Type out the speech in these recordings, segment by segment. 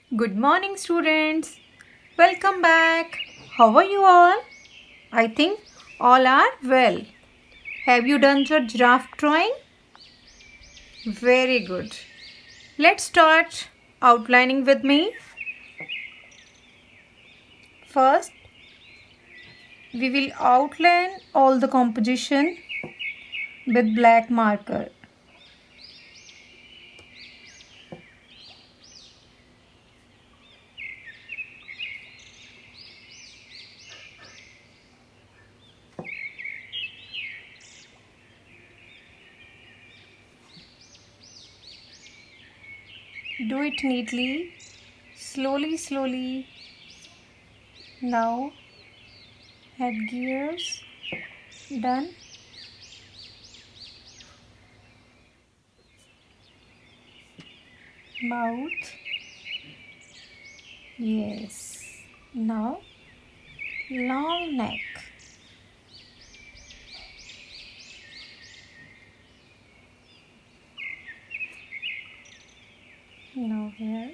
Good morning, students. Welcome back. How are you all? I think all are well. Have you done your giraffe drawing? Very good. Let's start outlining with me. First, we will outline all the composition with black marker. Do it neatly, slowly. Now, head gears, done. Mouth, yes. Now, long neck. Now here.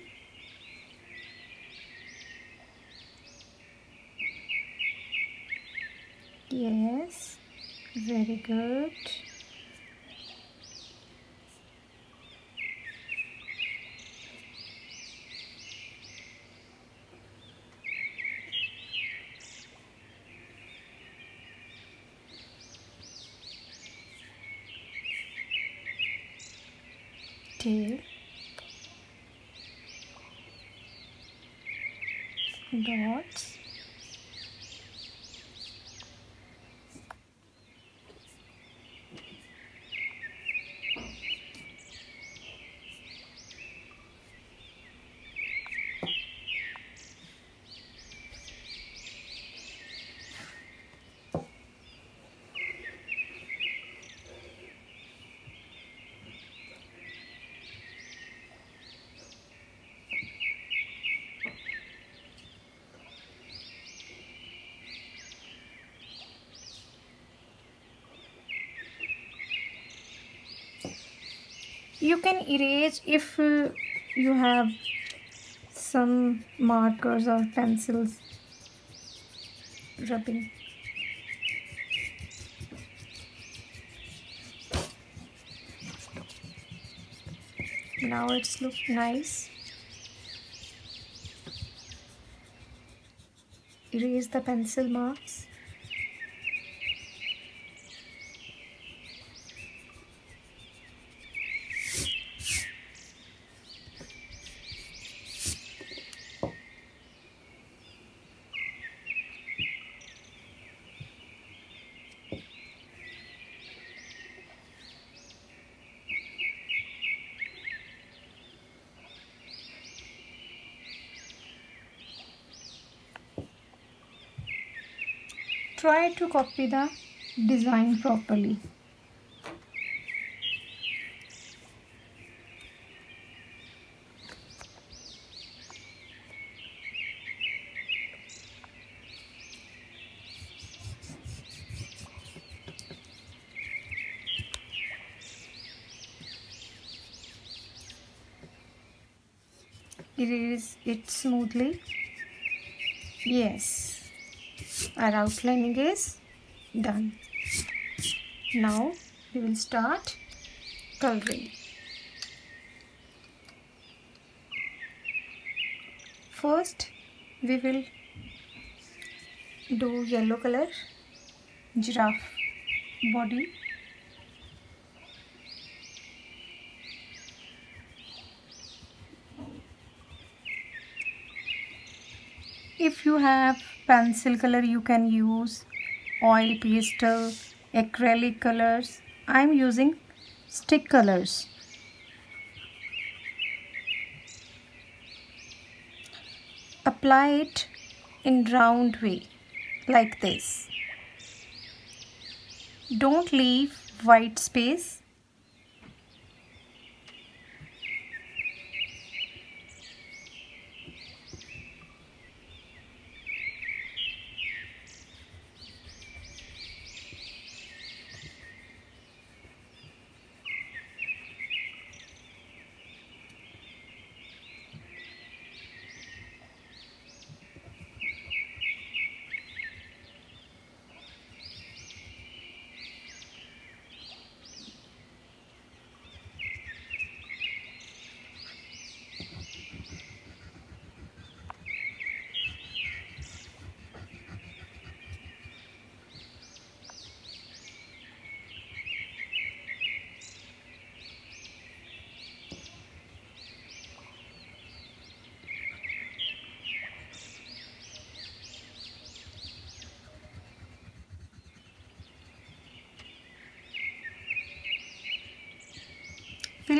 Yes, very good. Tail, dots, you can erase if you have some markers or pencils rubbing. Now it's look nice. Erase the pencil marks. Try to copy the design properly. Erase it smoothly. Yes, our outlining is done. Now we will start coloring. First we will do yellow color, giraffe body. If you have pencil color, you can use oil pastel, acrylic colors. I am using stick colors. Apply it in round way like this. Don't leave white space.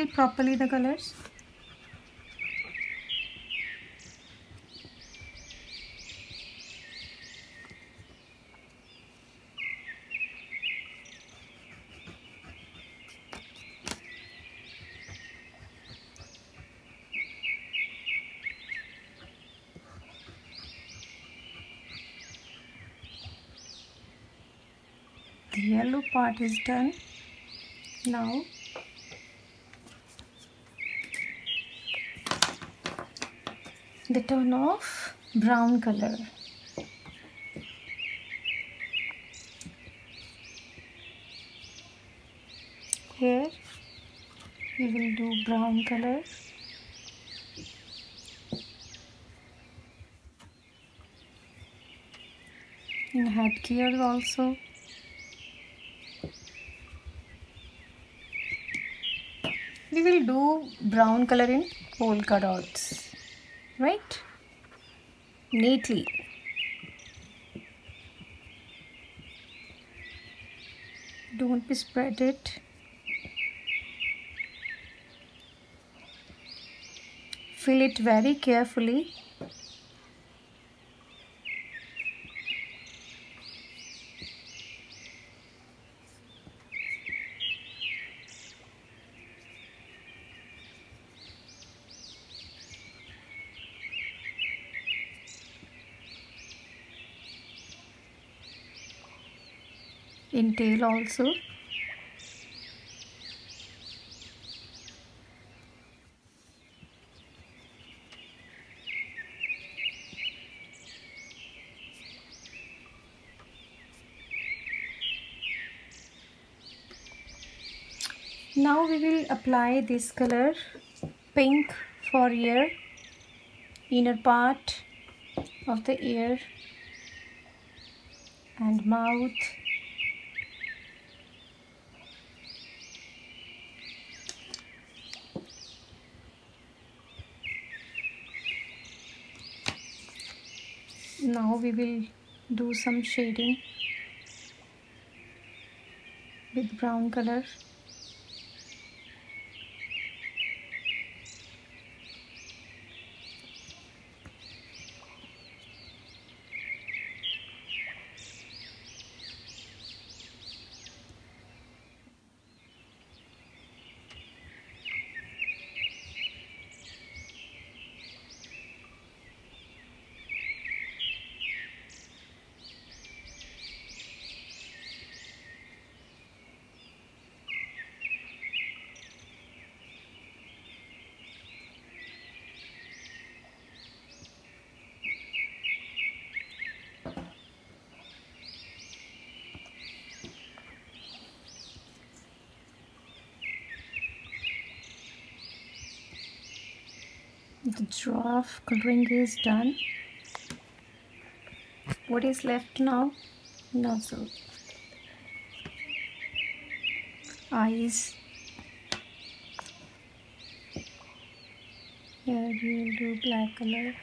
fill properly the colors. The yellow part is done. Now the tone of brown color. Here we will do brown color. In headgear also. We will do brown color in polka dots, right? Neatly. Don't be spread it. Fill it very carefully. In tail also. Now we will apply this color, pink, for ear, inner part of the ear and mouth. Now we will do some shading with brown color. The draft coloring is done. What is left now? Nozzle. Eyes. Here we will do black color.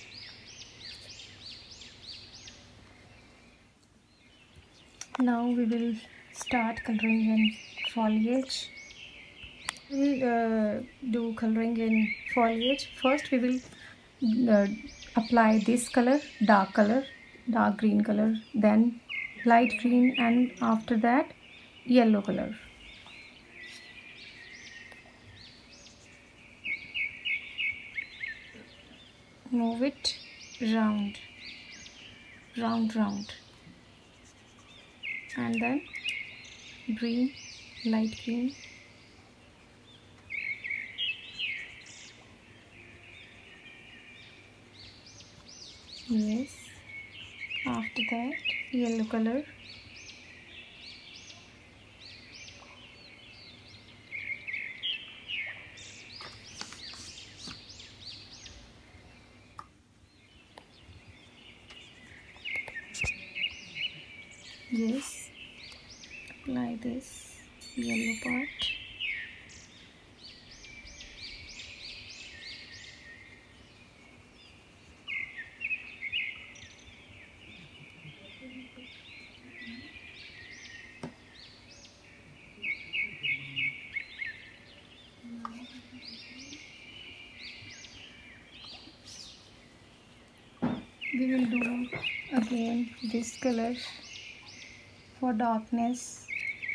Now we will start coloring in foliage. We will do coloring in foliage. First we will apply this color, dark green color, then light green, and after that yellow color. Move it round, and then green, light green. Yes, after that yellow color. Yes, apply this yellow part. We will do again this color for darkness.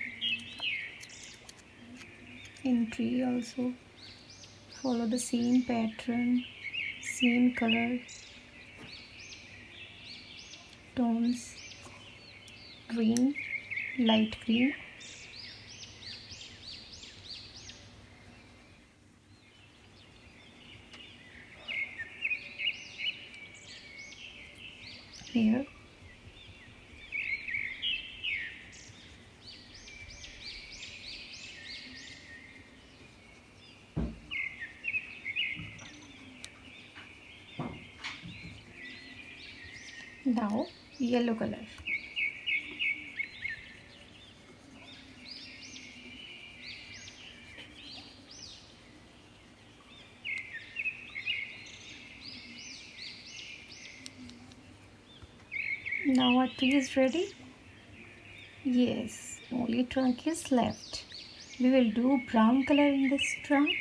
In tree also follow the same pattern, same color tones, green, light green. Here now yellow color. Now our tree is ready. Yes, only trunk is left. We will do brown color in this trunk.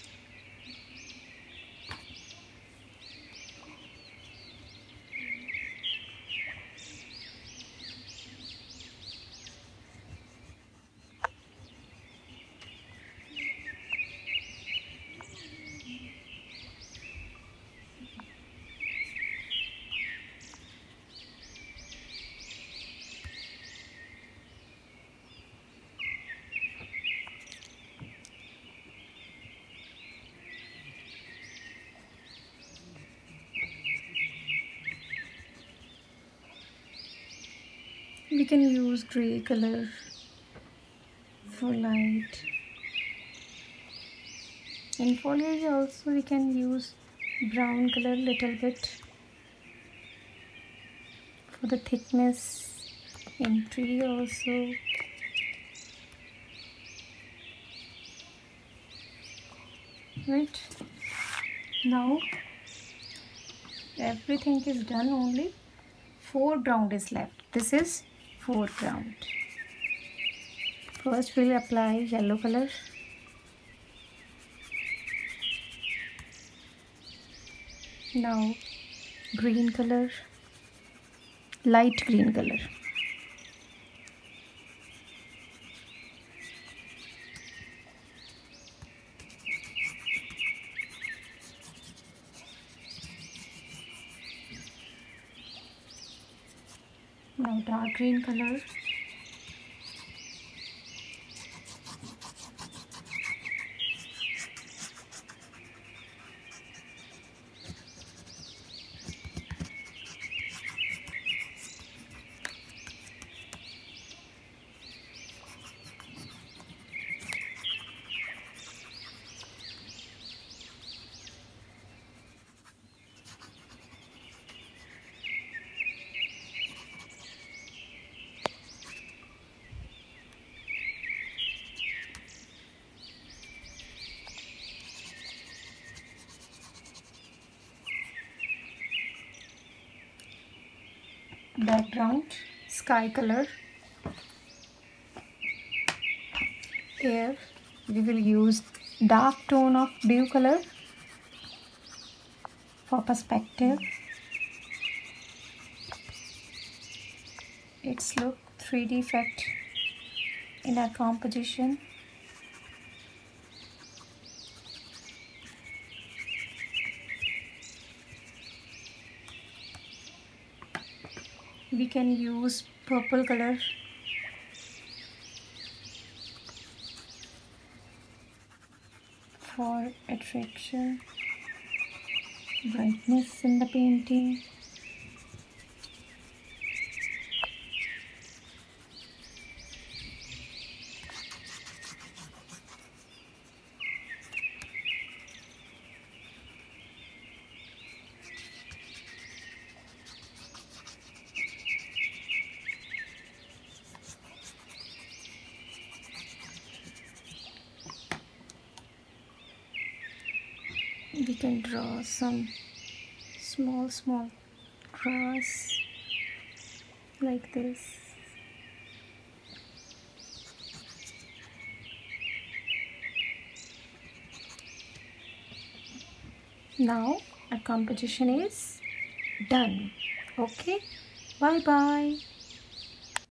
We can use gray color for light. In foliage also we can use brown color little bit for the thickness. In tree also. Right, now everything is done, only foreground is left. This is foreground. First we'll apply yellow color. Now green color, light green color. Now dark green color. Background sky color. Here we will use dark tone of blue color for perspective. It's look 3D effect in our composition. We can use purple color for attraction, brightness in the painting. We can draw some small grass like this. Now our composition is done. Okay, bye bye.